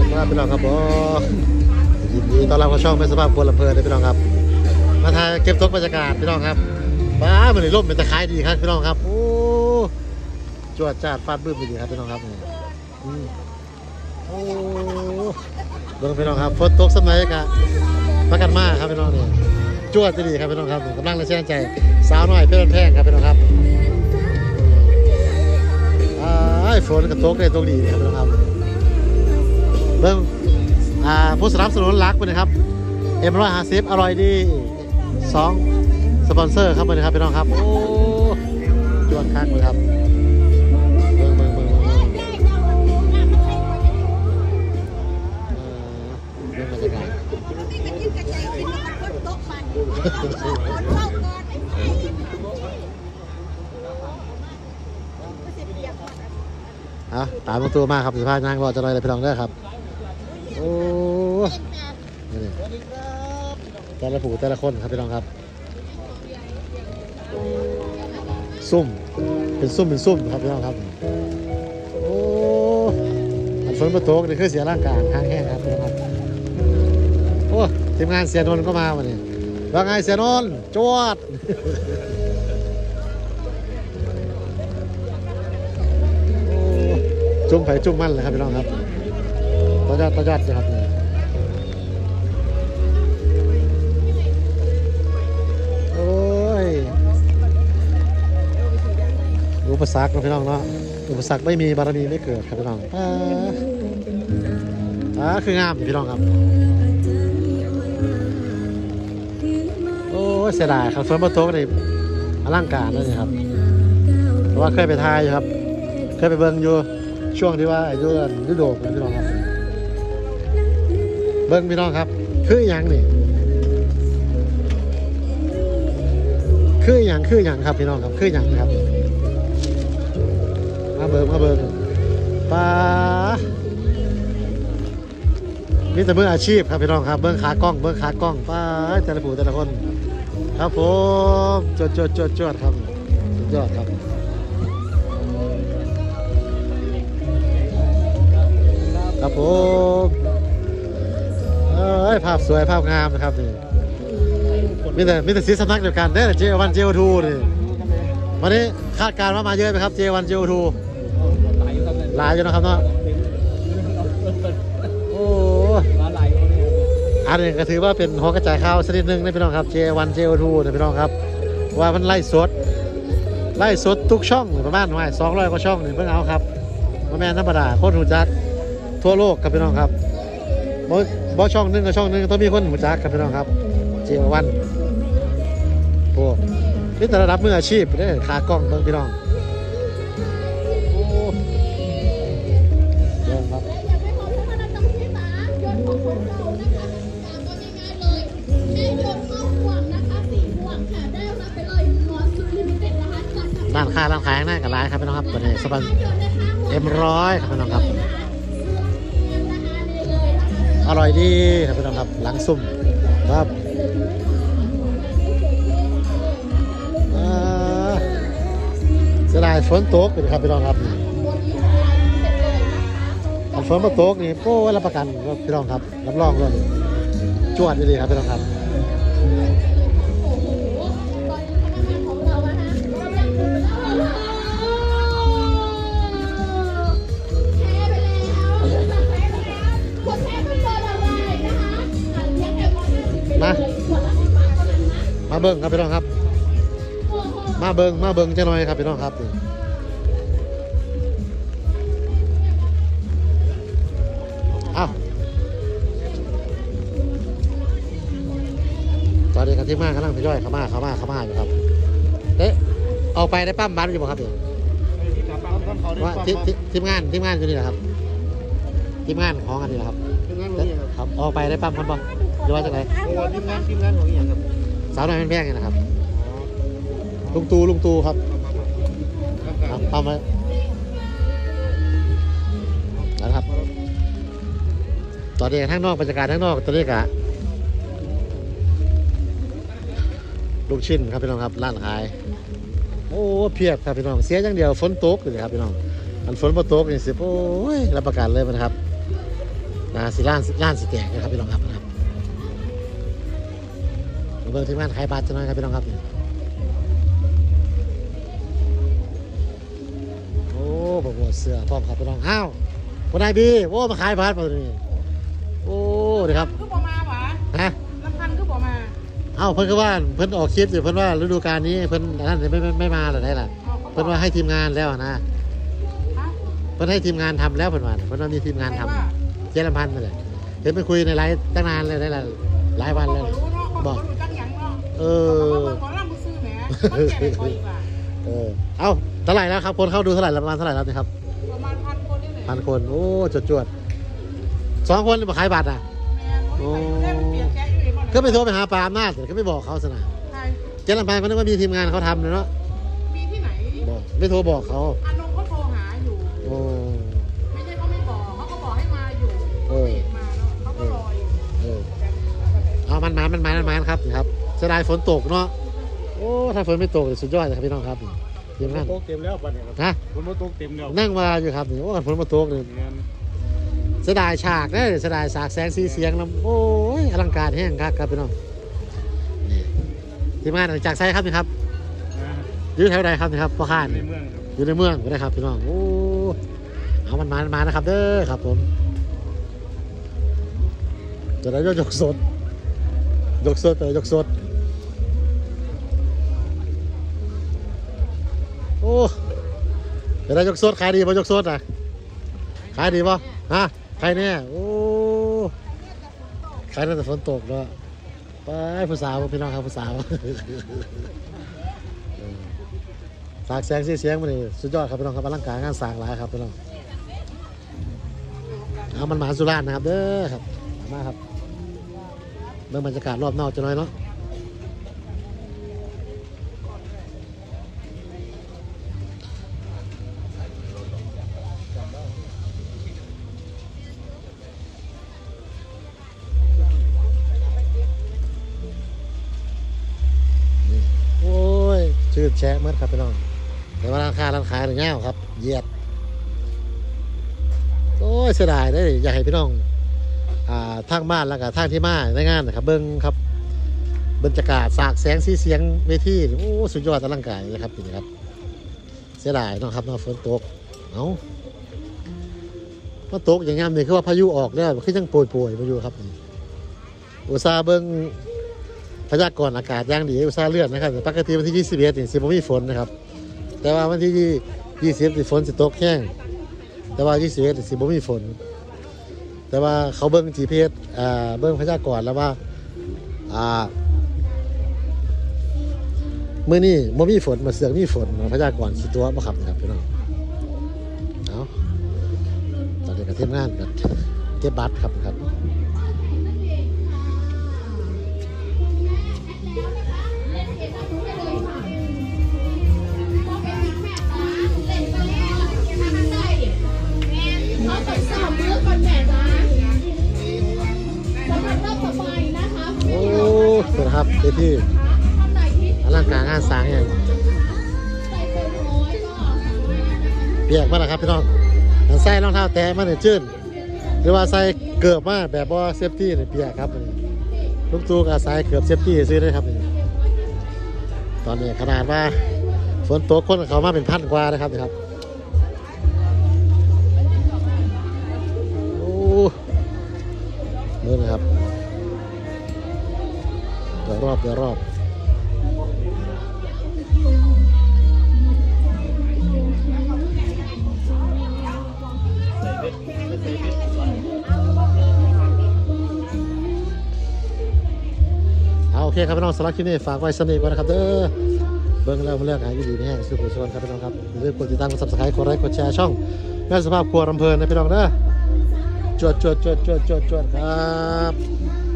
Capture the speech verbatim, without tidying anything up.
ว่าพี่น้องครับผมยินดีต้อนรับเข้าช่องแม่สภาพคนลำเพลินเลยพี่น้องครับมาถ่ายเก็บตกบรรยากาศพี่น้องครับบ้ามันเลยร่มเป็นตะไคร้ดีครับพี่น้องครับโอ้จวดจ้าดฟาดบึ้มดีครับพี่น้องครับโอ้เบิ่งพี่น้องครับฝนตกสมัยกะพักกันมากครับพี่น้องเนี่ยจวดจะดีครับพี่น้องครับกำลังเลยแช่ใจสาวน้อยเพื่อนแพงครับพี่น้องครับไอ้ฝนกระตกได้ตกดีครับพี่น้องครับเบิ่งอ่าผู้สนับสนุนรักไปนะครับเอ็มร้อยห้าสิบอร่อยดีสองสปอนเซอร์ครับไปนะครับพี่น้องครับโอ้จวดคักเลยครับเบิ่งเบิ่งเบิ่งเบิ่งเบิ่งเบิ่งบรรยากาศอ่ะตามมาตัวมากครับสิพานั่งรอจะลอยเลยพี่น้องเด้อครับโอ้นี่แต่ละผู้แต่ละคนครับพี่น้องครับซุ่มเป็นซุ่มเป็นซุ่มครับพี่น้องครับโอ้อันฝนมาตกนี่คือเสียร่างกายข้างแห้งครับพี่น้องครับโอ้ทีมงานเสียนนท์ก็มาวันนี้ว่าไงเสียนนท์จวดจุ่มไผ่จุ่มมันเลยครับพี่น้องครับต่อยอดต่อยอดนะครับโอ้ยอุปสรรคนะพี่น้องเนาะอุปสรรคไม่มีบารมีไม่เกิดครับพี่น้องอ่าอ่าคืองามพี่น้องครับโอ้ยเสียดายครับฝนมาตกนี่อลังการนั่นนี่ครับเพราะว่าเคยไปทายอยู่ครับเคยไปเบิ่งอยู่ช่วงที่ว่าอายุฤดูนะพี่น้องครับเบิ้งพี่น้องครับคืออย่างนี่คืออย่างคืออย่างครับพี่น้องครับคืออย่างครับมาเบิ้งมาเบิ้งปลามีแต่เบิ้งอาชีพครับพี่น้องครับเบิ้งขากล้องเบิ้งขากล้องปลาแต่ละผู้แต่ละคนครับผมจดจดจดจดครับสุดยอดครับครับผมเอ้ยภาพสวยภาพงามนะครับนี่มีแต่มีแต่สีสำนักเดียวกันได้เจวันเจโอทูนี่วันนี้คาดการณ์ว่ามาเยอะไหมครับเจวันเจโอทูหลายอยู่นะครับเนาะโอ้อันนี้ก็ถือว่าเป็นหัวกระจายข่าวชนิดหนึ่งนะพี่น้องครับเจวันเจโอทูนะพี่น้องครับว่ามันไล่สดไล่สดทุกช่องประมาณว่าสองร้อยกว่าช่องนี่เพิ่งเอาครับมาแม่นธรรมดาโคตรหูจักทั่วโลกครับพี่น้องครับบอบอช่องนึงกับช่องนึงต้องมีคนหูจักครับพี่น้องครับเจวันโอ้นี่แต่ระดับมืออาชีพเนี่ยขากล้องเบิ่งพี่น้องโอ้เยี่ยมครับร้านค้าร้านขายข้างหน้ากับร้านครับพี่น้องครับตัวนี้สปันเอ็มร้อยครับพี่น้องครับอร่อยดีครับพี่น้องครับหลังซุ่มครับเสียดายฝนตกเลยครับพี่น้องครับฝนมาตกนี่โป้รับประกันครับพี่น้องครับรับรองเลยจวดดีครับพี่น้องครับมามาเบิ้งครับพี่น้องครับมาเบิ้งมาเบิ้งจะหน่อยครับพี่น้องครับอ้าวตอนนี้กันที่มากกำลังทยอยเข้ามาเข้ามาเข้ามาอยู่ครับเอ๊ะเอาไปได้ปั้มบ้านอยู่บ่ครับเนี่ยว่าทีมงานทีมงานอยู่นี่แหละครับทีมงานของอันนี้แหละครับครับเอาไปได้ปั้มคนบ่หรือว่าจากไหนทีมงานทีมงานของอย่างครับสาวน้อยเป็นแพงไงนะครับลุงตูลุงตูครับทำไว้นะครับตอนนี้ทั้งนอกบรรยากาศทั้งนอกตอนนี้กะลูกชิ้นครับพี่น้องครับร้านขายโอ้เพียบครับพี่น้องเสียอย่างเดียวฝนตกเลยครับพี่น้องอันฝนมาตกนี่สิโอ้ยรับประกันเลยมันครับนาสิล้านล้านสิแตกนะครับพี่น้องครับนะครับเบิ่งทีมงานขายบัตรจะน้อยครับพี่น้องครับโอ้บอกว่าเสือพร้อมครับพี่น้องอ้าวคนนายบีโอ้มาขายบัตรมาเลยโอ้ดีครับคือบ่มาหวะฮะลำพันคือบ่มาเอ้าเพิ่นก็ว่าเพิ่นออกคลิปอยู่เพิ่นว่าฤดูกาลนี้เพิ่นนั่นไม่ไม่ไม่มาหรอได้ล่ะเพิ่นว่าให้ทีมงานแล้วนะเพิ่นให้ทีมงานทำแล้วเพิ่นว่าเพิ่นว่ามีทีมงานทำเจ๊ลำพันธ์นั่นแหละเห็นไปคุยในไลฟ์ตั้งนานเลยได้ละหลายวันแล้วบอกเออเออเอ้าเท่าไหร่แล้วครับคนเข้าดูเท่าไหร่ประมาณเท่าไหร่แล้วนะครับประมาณพันคนนี่แหละพันคนโอ้จวดจวดสองคนมาขายบัตรอ่ะโอ้ก็ไปโทรไปหาปาล์มนาแต่ก็ไม่บอกเขาสนะเจ๊ลำพันธ์เขาคิดว่ามีทีมงานเขาทำเลยเนาะมีที่ไหนบอกไม่โทรบอกเขาอันนงเขาโทรหาอยู่โอ้ไม่ใช่เขาไม่บอกเขาก็บอกให้มาอยู่เออมาเนาะเขาก็รออยู่เออเอามันมามันมามันมาครับครับเสียดายฝนตกเนาะโอ้ถ้าฝนไม่ตกสุดยอดเลยครับพี่น้องครับทีมงานตกเต็มแล้วบัดนี้ครับฮะฝนมาตกเต็มแล้วนั่งมาอยู่ครับนี่โอ้ฝนมาตกเลยเสียดายฉากนะเสียดายฉากแสงสีเสียงแล้วโอ้ยอลังการแห้งครับครับพี่น้องนี่ทีมงานจากไซครับนี่ครับอยู่แถวใดครับนี่ครับพ่อข้านอยู่ในเมืองก็ได้ครับพี่น้องโอ้เอามันมามันมานะครับเด้อครับผมจะได้ยกสดยกสดแต่ยกสดโอ้จะได้ยกสดขายดีป่ะยกสดอ่ะขายดีป่ะฮะขายเนี่ยโอ้ขายตั้งแต่ฝนตกแล้วไปผู้สาวพี่น้องครับผู้สาวสากแสงเสียงมันนี่สุดยอดครับพี่น้องครับอลังการงานสร้างหลายครับพี่น้องเอามันหมาสุราษฎร์นะครับเด้อครับมาครับเรื่องบรรยากาศรอบนอกจะน้อยเนาะโอ้ยชื่อแชะมัดครับพี่น้องแต่ว่าร้านค้าร้านขายหรือเงี้ยครับเหยียดโอ้ยเสียดายได้อยากให้พี่น้องทางบ้านแล้วก็ทางที่มาในงานนะครับเบิ้งครับบรรยากาศสากแสงสีเสียงเวทีโอ้สุดยอดอลังการเลยครับนี่ครับเสียดายนะครับน้องฝนตกเอ้ามาตกอย่างงี้นี่คือว่าพายุออกแล้วคือยังโปรยๆมาอยู่ครับอุตสาห์เบิ้งพยากรณ์อากาศย่างดีอุตสาห์เลื่อนนะครับปกติวันที่ยี่สิบเอ็ดนี่สิบ่มีฝนนะครับแต่ว่าวันที่ยี่สิบฝนสิตกแห้งแต่ว่ายี่สิบเอ็ดสิบ่มีฝนแต่ว่าเขาเบิ้ง จี พี เอส อ่าเบิ้งพยากรณ์แล้วว่าอ่าเมื่อนี้บ่มีฝนมาเสือกมีฝนพยากรณ์สิตัวบ่ครับนะครับพี่น้องเอาตอนนี้ก็เทมงานกันเก็บบัตรครับครับโอ้สวัสดีครับเด็กพี่อลังการงานสร้างอย่างเปียกมากนะครับพี่น้องใส่รองเท้าแตะมาเนี่ยจื้นหรือว่าใส่เกือบมาแบบว่าเซฟตี้เนี่ยเปียกครับลูกตูกอาศัยเกือบเซฟตี้ซื้อได้ครับตอนนี้ขนาดว่าฝนตกคนเขามาเป็นพันกว่านะครับนะครับโอ้นี่นะครับเดี๋ยวรอบเดี๋ยวรอบเอาโอเคครับพี่น้องสำหรับคลิปนี้ฝากไว้สนิทก่อนนะครับเด้อเบิ่งแล้วมาเลือกหาอยู่ดีนี่แห้งสุขสุขครับพี่น้องครับอย่าลืมกดติดตามกด ซับสไครบ์ กดไลค์กดแชร์ช่องแม่สภาพครัวรำเพลินนะพี่น้องเด้อจวดจวดจวดจวดจวดจวดครับ